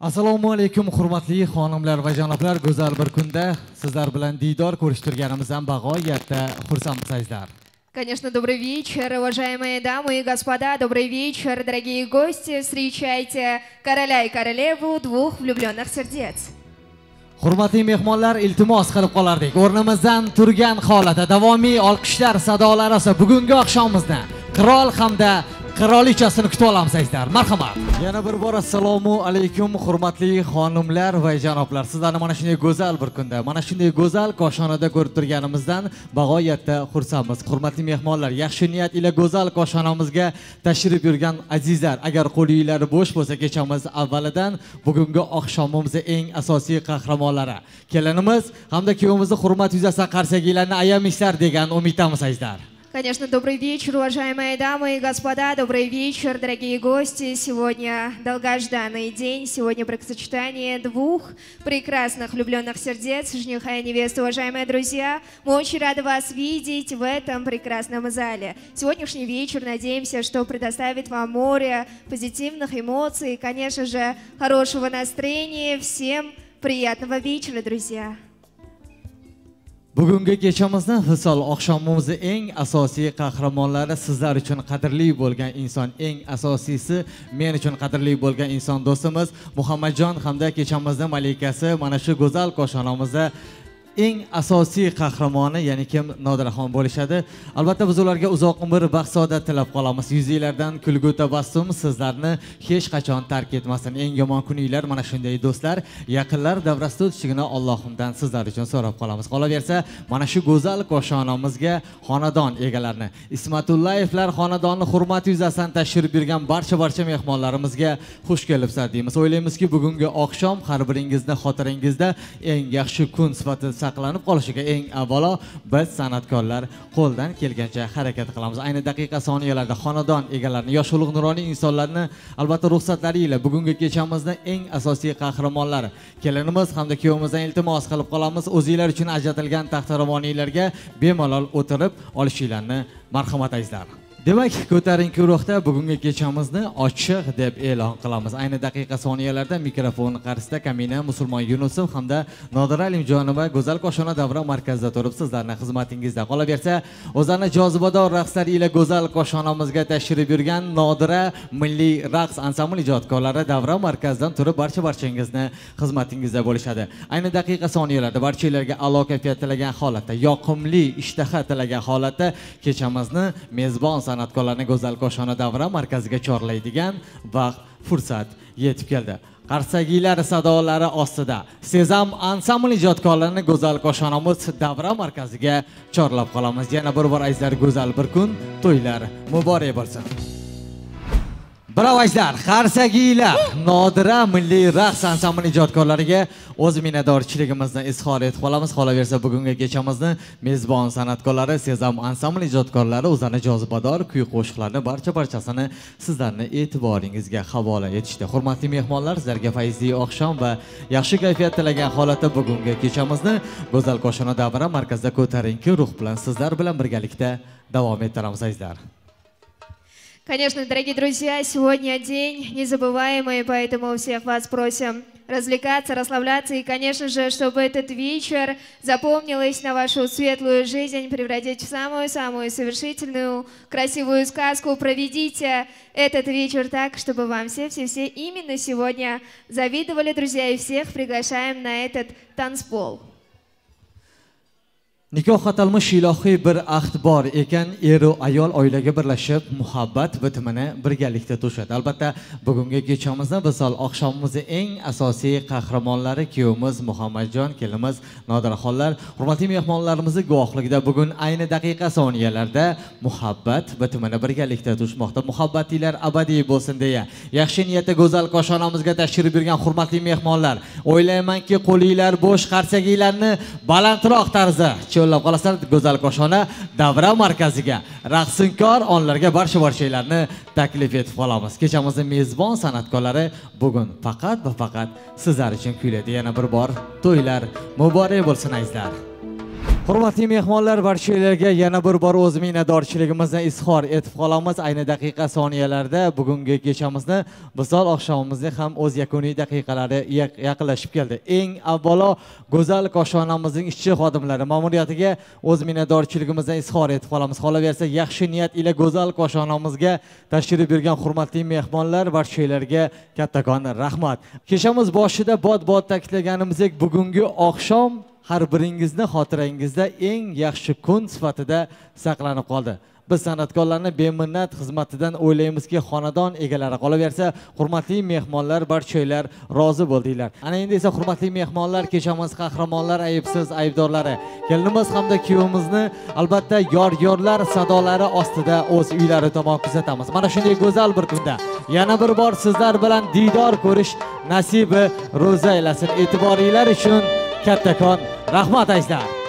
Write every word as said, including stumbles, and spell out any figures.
Assalomu alaykum hurmatli xonimlar va janoblar, go'zal bir kunda sizlar bilan diydor ko'rishtirganimizdan bag'oyatda xursandmizlar. Конечно, добрый вечер, уважаемые дамы и господа, добрый вечер, дорогие гости, встречайте короля и королеву двух влюбленных сердец. Hurmatli mehmonlar, iltimos qilib qolardik. O'rnimizdan turgan holatda davomiy olqishlar sadolari asosida bugungi oqshomimizni qirol hamda qirolichasini kutib olamiz azizlar. Marhamat. Yana bir bor assalomu alaykum hurmatli xonimlar va janoblar. Sizlarni mana shunday go'zal bir kunda, mana shunday go'zal koshonada ko'rib turganimizdan bag'oyatda xursandmiz. Hurmatli mehmonlar, yaxshi niyat ila go'zal koshonamizga tashrif yurgan azizlar, agar qo'lingiz bo'sh bo'lsa, kechamiz avvalidan bugungi oqshomimizning eng asosiy qahramonlari kelinimiz hamda kuyovimizni hurmat yuzasidan qarsakiylarni ayamishlar degan umiddamiz azizlar. Конечно, добрый вечер, уважаемые дамы и господа, добрый вечер, дорогие гости. Сегодня долгожданный день, сегодня бракосочетание двух прекрасных влюбленных сердец, жениха и невесты. Уважаемые друзья, мы очень рады вас видеть в этом прекрасном зале. Сегодняшний вечер, надеемся, что предоставит вам море позитивных эмоций и, конечно же, хорошего настроения. Всем приятного вечера, друзья! Bugungi kechamizni Hisol oqshomimizning eng asosiy qahramonlari sizlar uchun qadrli bo'lgan inson, eng asosiysi men uchun qadrli bo'lgan inson do'stimiz Muhammadjon hamda kechamizning malikasi mana shu go'zal koshonamizda eng asosiy qahramoni, ya'ni kim Nodiraxon bo'lishadi. Albatta biz ularga uzoq umr, baxt saodat tilab qolamiz. Yuzinglardan kulgu tabassum sizlarni hech qachon tark etmasin. Eng yomon kuninglar mana shunday do'stlar, yaqinlar davrasida o'tishigini Allohimdan sizlar uchun so'rab qolamiz. Qolaversa, mana shu go'zal koshonamizga xonadon egalarini, Ismatullayevlar xonadoni hurmat yuzasidan tashrif buyurgan barcha barcha mehmonlarimizga xush kelibsizlar deymiz. O'ylaymizki, bugungi oqshom har biringizning xotiringizda eng yaxshi kun sifatida saqlanib qolishiga eng avvalo biz san'atkorlar qo'ldan kelgancha harakat qilamiz. Ayni daqiqa soniyalarda xonadon egalarini, yosh ulug' nuroniy insonlarni albatta ruxsatlari ila bugungi kechamizning eng asosiy qahramonlari kelinimiz hamda kuyovimizdan iltimos qilib qolamiz. O'zinglar uchun ajratilgan taxtaravoniylarga bemalol o'tirib olishinglarni marhamat azizlar. Demak, ko'taring guruhda bugungi kechamizni ochiq deb e'lon qilamiz. Ayni daqiqa soniyalarda mikrofon qarshisida Kamina Musulmon Yunusov hamda Nodira Alimjonova go'zal koshona davra markazida turib sizlarning xizmatingizda. Qolaversa, o'zani jozibador raqslar ila go'zal koshonamizga tashrif buyurgan Nodira milliy raqs ansambl ijodkorlari davra markazidan turib barcha barchangizni xizmatingizda bo'lishadi. Ayni daqiqa soniyalarda barchalarga a'lo kayfiyat tilagan holatda, yoqimli ishtaha tilagan holatda kechamizni mezbon san'atkorlarning go'zal koshona davra markaziga chorlaydigan vaqt, fursat yetib keldi. Qarsakiylar sadolari ostida Sezam ansambl ijodkorlarini go'zal koshonamiz davra markaziga chorlab qolamiz. Yana bir bor azizlar, go'zal bir kun, to'ylar muborak bo'lsin. Bravo azizlar, qarsakiylar Nodira milliy raqs ansambl ijodkorlariga o'z minnatdorchiligimizni izhor etib qolamiz. Qolaversa, bugungi kechamizni mezbon san'atkorlari Sezam ansambl ijodkorlari o'zini jozibador kuy qo'shiqlarni barcha barchasini sizlarning e'tiboringizga havola etishdi. Hurmatli mehmonlar, sizlarga fayzli oqshom va yaxshi kayfiyat tilagan holatda bugungi kechamizni go'zal koshona davra markazida ko'tarinki ruh bilan sizlar bilan birgalikda davom ettiramiz azizlar. Конечно, дорогие друзья, сегодня день незабываемый, поэтому всех вас просим развлекаться, расслабляться и, конечно же, чтобы этот вечер запомнилось на вашу светлую жизнь, превратить в самую-самую совершительную, красивую сказку. Проведите этот вечер так, чтобы вам все-все-все именно сегодня завидовали, друзья, и всех приглашаем на этот танцпол. Nikoh atalmish ilohiy bir ahd bor ekan, eru ayol oilaga birlashib muhabbat bitimini birgalikda to'shadi. Albatta, bugungi kechamizni Visol oqshomimizning eng asosiy qahramonlari kuyovimiz Muhammadjon, kelinimiz Nodiraxonlar, hurmatli mehmonlarimizning guvohligida bugun ayni daqiqa soniyalarda muhabbat bitimini birgalikda to'shmoqda. Muhabbatinglar abadiy bo'lsin deya yaxshi niyatda go'zal koshonamizga tashrif buyurgan hurmatli mehmonlar, o'ylaymanki qo'linglar bo'sh, qarsakiylarni balandroq tarzda yo'llab qolasizlar go'zal koshona davra markaziga. Raqsinkor onlarga barcha barchalarni taklif etib qolamiz. Kechamizning mezbon san'atkorlari bugun faqat va faqat sizlar uchun kuylaydi. Yana bir bor to'ylar muborak bo'lsin azizlar. Hurmatli mehmonlar, barchalarga yana bir bor o'z minnatdorchiligimizni izhor etib qolamiz. Ayni daqiqa soniyalarda bugungi kechamizni, Visol oqshomimizni ham o'z yakuniy daqiqalari yaqinlashib keldi. Eng avvalo go'zal koshonamizning ishchi xodimlari ma'muriyatiga o'z minnatdorchiligimizni izhor etib qolamiz. Qolaversa, yaxshi niyat ila go'zal koshonamizga tashrif buyurgan hurmatli mehmonlar, barchalarga kattakon rahmat. Kechamiz boshida bod-bod ta'kidlaganimizdek, bugungi oqshom har biringizni xotirangizda eng yaxshi kun sifatida saqlanib qoldi. Biz san'atkorlarni beminnat xizmatidan o'ylaymizki, xonadon egalari qolaversa, hurmatli mehmonlar barchalar rozi bo'ldinglar. Ana endi esa hurmatli mehmonlar, kechamiz qahramonlar, aybsiz aybdorlari, kelinimiz hamda kuyovimizni albatta yor-yorlar sadolari ostida o'z uylari tomon kuzatamiz. Mana shunday go'zal bir kunda yana bir bor sizlar bilan diydor ko'rish nasibi ro'za aylasin. E'tiboringlar uchun kattakon rahmat azizlar.